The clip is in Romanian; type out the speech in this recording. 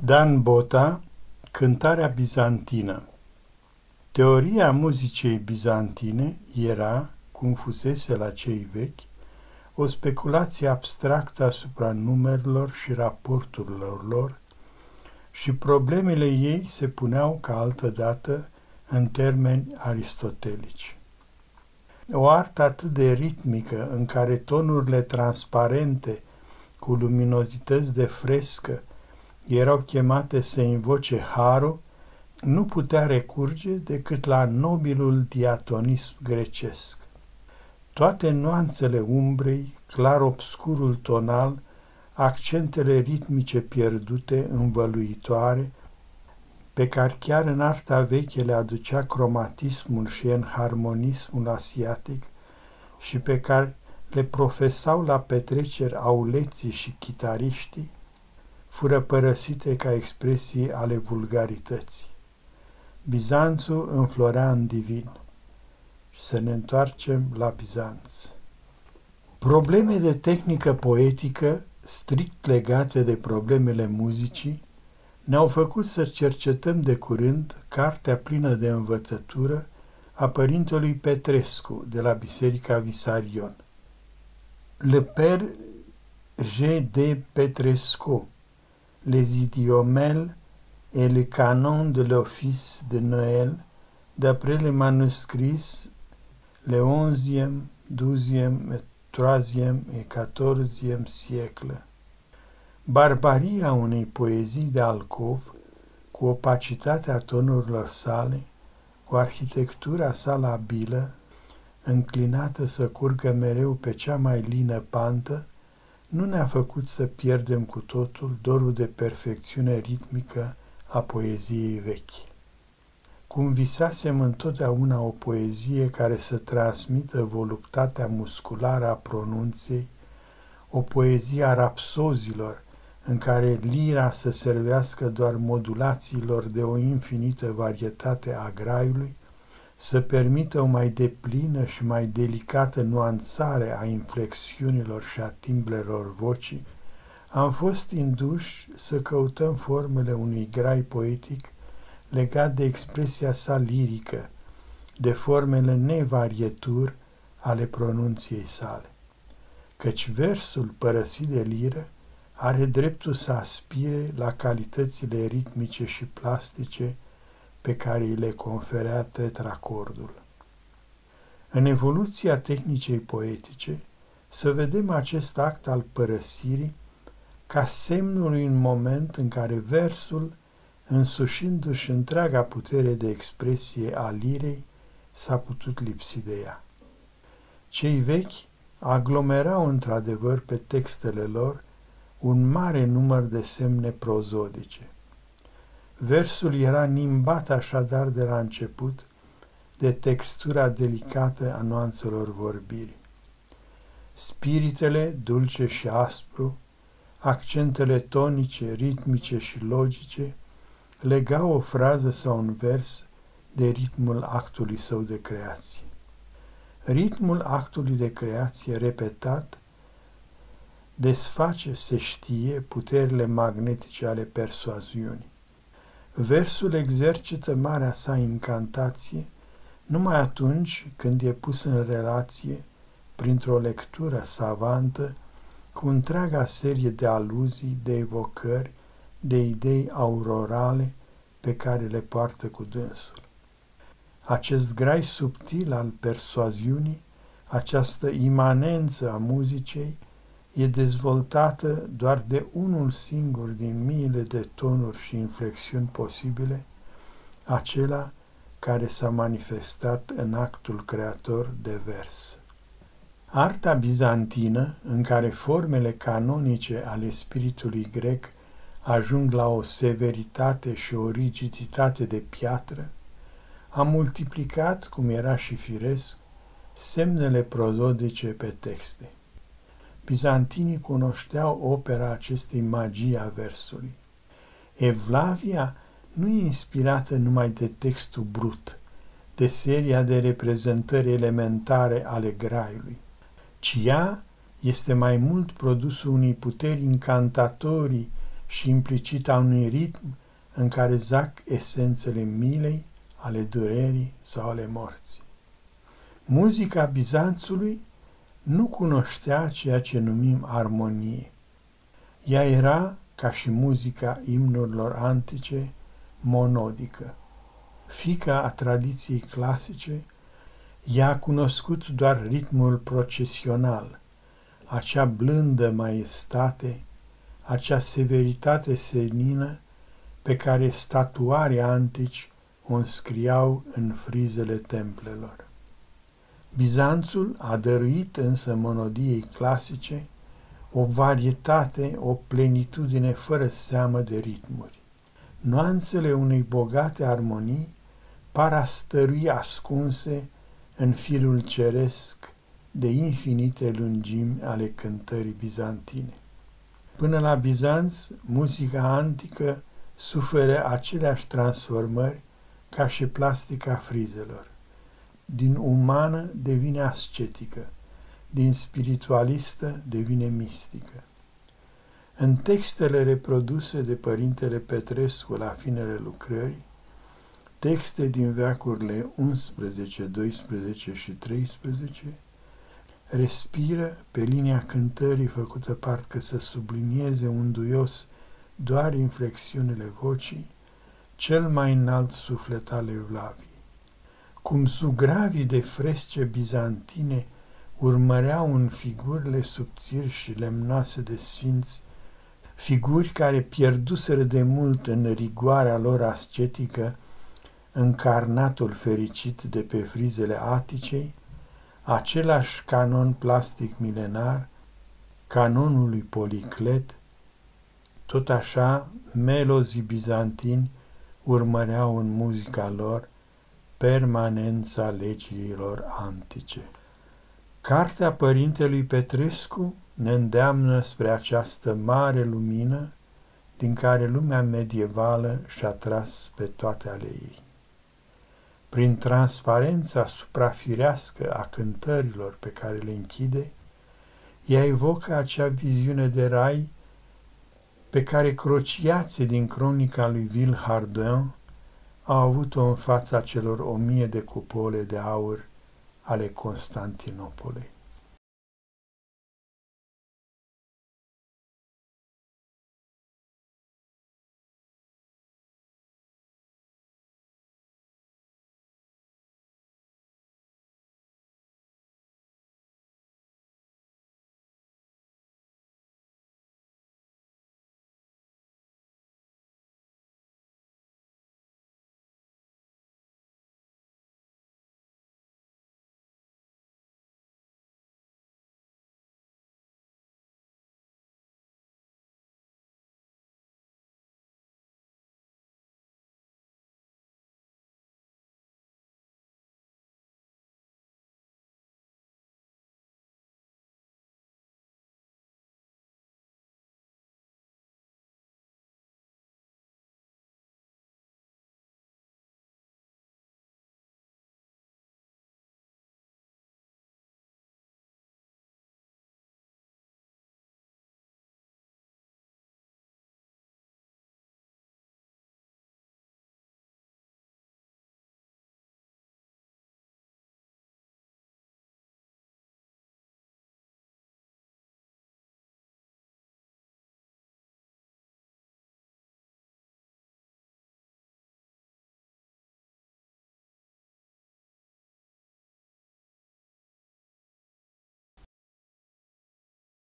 Dan Bota, Cântarea bizantină. Teoria muzicii bizantine era, cum fusese la cei vechi, o speculație abstractă asupra numerelor și raporturilor lor și problemele ei se puneau ca altădată în termeni aristotelici. O artă atât de ritmică în care tonurile transparente cu luminozități de frescă erau chemate să invoce harul, nu putea recurge decât la nobilul diatonism grecesc. Toate nuanțele umbrei, clar-obscurul tonal, accentele ritmice pierdute, învăluitoare, pe care chiar în arta veche le aducea cromatismul și enharmonismul asiatic și pe care le profesau la petreceri auleții și chitariștii, fură părăsite ca expresii ale vulgarității. Bizanțul înflorea în divin. Să ne întoarcem la Bizanț. Probleme de tehnică poetică, strict legate de problemele muzicii, ne-au făcut să cercetăm de curând cartea plină de învățătură a părintelui Petrescu de la Biserica Visarion. Le Père G. D. Petrescu, Les Idiomèles et le canon de l'office de Noël, d'après les manuscrits le 11e, 12e, 3e et 14e siècle. Barbaria unei poezii de alcov, cu opacitatea tonurilor sale, cu arhitectura sa labilă, înclinată să curgă mereu pe cea mai lină pantă, nu ne-a făcut să pierdem cu totul dorul de perfecțiune ritmică a poeziei vechi. Cum visasem întotdeauna o poezie care să transmită voluptatea musculară a pronunției, o poezie a rapsozilor, în care lira să servească doar modulațiilor de o infinită varietate a graiului, să permită o mai deplină și mai delicată nuanțare a inflexiunilor și a timbrelor vocii, am fost induși să căutăm formele unui grai poetic legat de expresia sa lirică, de formele nevarietur ale pronunției sale. Căci versul părăsit de liră are dreptul să aspire la calitățile ritmice și plastice pe care îi le conferea tetracordul. În evoluția tehnicei poetice, să vedem acest act al părăsirii ca semnul unui moment în care versul, însușindu-și întreaga putere de expresie a lirei, s-a putut lipsi de ea. Cei vechi aglomerau într-adevăr pe textele lor un mare număr de semne prozodice. Versul era nimbat așadar de la început de textura delicată a nuanțelor vorbirii. Spiritele, dulce și aspru, accentele tonice, ritmice și logice, legau o frază sau un vers de ritmul actului său de creație. Ritmul actului de creație repetat desface, se știe, puterile magnetice ale persoaziunii. Versul exercită marea sa incantație numai atunci când e pus în relație, printr-o lectură savantă, cu întreaga serie de aluzii, de evocări, de idei aurorale pe care le poartă cu dânsul. Acest grai subtil al persoaziunii, această imanență a muzicei, e dezvoltată doar de unul singur din miile de tonuri și inflexiuni posibile, acela care s-a manifestat în actul creator de vers. Arta bizantină, în care formele canonice ale spiritului grec ajung la o severitate și o rigiditate de piatră, a multiplicat, cum era și firesc, semnele prozodice pe texte. Bizantinii cunoșteau opera acestei magii a versului. Evlavia nu e inspirată numai de textul brut, de seria de reprezentări elementare ale graiului, ci ea este mai mult produsul unei puteri incantatorii și implicit a unui ritm în care zac esențele milei, ale durerii sau ale morții. Muzica Bizanțului nu cunoștea ceea ce numim armonie. Ea era, ca și muzica imnurilor antice, monodică. Fiica a tradiției clasice, ea a cunoscut doar ritmul procesional, acea blândă maestate, acea severitate senină pe care statuarii antici o înscriau în frizele templelor. Bizanțul a dăruit însă monodiei clasice o varietate, o plenitudine fără seamă de ritmuri. Nuanțele unei bogate armonii par a stărui ascunse în firul ceresc de infinite lungimi ale cântării bizantine. Până la Bizanț, muzica antică suferă aceleași transformări ca și plastica frizelor. Din umană devine ascetică, din spiritualistă devine mistică. În textele reproduse de părintele Petrescu la finele lucrării, texte din veacurile 11, 12 și 13, respiră pe linia cântării făcută parcă să sublinieze unduios doar inflexiunile vocii, cel mai înalt suflet al Evlaviei. Cum sugravii de fresce bizantine urmăreau în figurile subțiri și lemnoase de sfinți, figuri care pierduseră de mult în rigoarea lor ascetică încarnatul fericit de pe frizele Aticei, același canon plastic milenar, canonul lui Policlet, tot așa melozii bizantini urmăreau în muzica lor permanența legiilor antice. Cartea părintelui Petrescu ne îndeamnă spre această mare lumină din care lumea medievală și-a tras pe toate ale ei. Prin transparența suprafirească a cântărilor pe care le închide, ea evocă acea viziune de rai pe care crociații din cronica lui Ville Hardin au avut-o în fața celor 1000 de cupole de aur ale Constantinopolei.